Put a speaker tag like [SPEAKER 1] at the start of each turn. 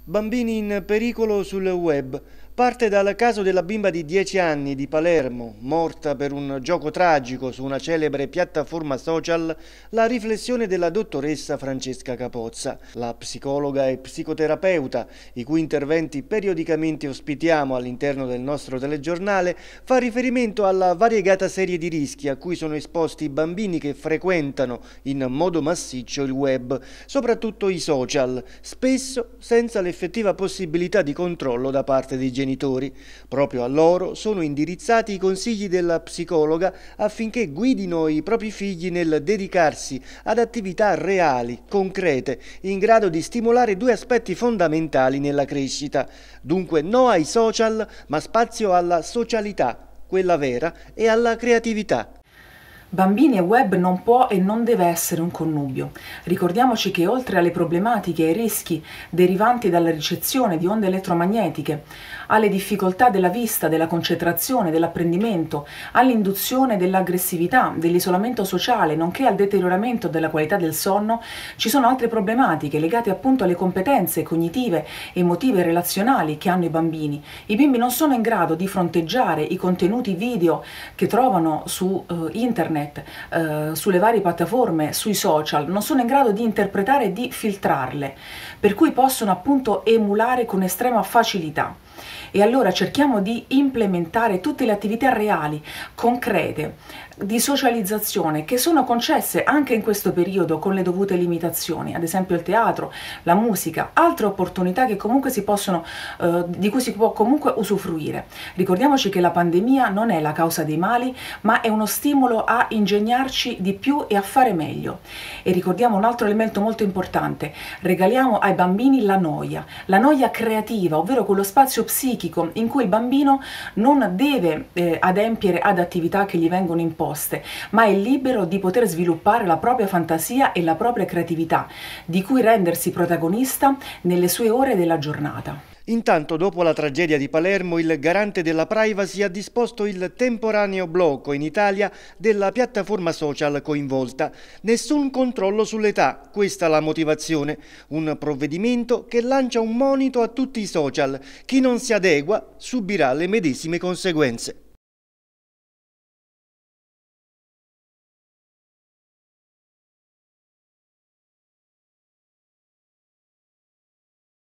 [SPEAKER 1] Bambini in pericolo sul web. Parte dal caso della bimba di 10 anni di Palermo, morta per un gioco tragico su una celebre piattaforma social, la riflessione della dottoressa Francesca Capozza, la psicologa e psicoterapeuta, i cui interventi periodicamente ospitiamo all'interno del nostro telegiornale, fa riferimento alla variegata serie di rischi a cui sono esposti i bambini che frequentano in modo massiccio il web, soprattutto i social, spesso senza l'effettiva possibilità di controllo da parte dei genitori. Proprio a loro sono indirizzati i consigli della psicologa affinché guidino i propri figli nel dedicarsi ad attività reali, concrete, in grado di stimolare due aspetti fondamentali nella crescita. Dunque no ai social, ma spazio alla socialità, quella vera, e alla creatività.
[SPEAKER 2] Bambini e web non può e non deve essere un connubio. Ricordiamoci che oltre alle problematiche e ai rischi derivanti dalla ricezione di onde elettromagnetiche, alle difficoltà della vista, della concentrazione, dell'apprendimento, all'induzione dell'aggressività, dell'isolamento sociale, nonché al deterioramento della qualità del sonno, ci sono altre problematiche legate appunto alle competenze cognitive, emotive e relazionali che hanno i bambini. I bimbi non sono in grado di fronteggiare i contenuti video che trovano su internet, sulle varie piattaforme, sui social, non sono in grado di interpretare e di filtrarle, per cui possono appunto emulare con estrema facilità. E allora cerchiamo di implementare tutte le attività reali, concrete, di socializzazione che sono concesse anche in questo periodo con le dovute limitazioni, ad esempio il teatro, la musica, altre opportunità che comunque di cui si può comunque usufruire. Ricordiamoci che la pandemia non è la causa dei mali, ma è uno stimolo a ingegnarci di più e a fare meglio. E ricordiamo un altro elemento molto importante: regaliamo ai bambini la noia creativa, ovvero quello spazio psichico in cui il bambino non deve adempiere ad attività che gli vengono imposte, ma è libero di poter sviluppare la propria fantasia e la propria creatività, di cui rendersi protagonista nelle sue ore della giornata.
[SPEAKER 1] Intanto, dopo la tragedia di Palermo, il garante della privacy ha disposto il temporaneo blocco in Italia della piattaforma social coinvolta. Nessun controllo sull'età, questa la motivazione. Un provvedimento che lancia un monito a tutti i social. Chi non si adegua subirà le medesime conseguenze.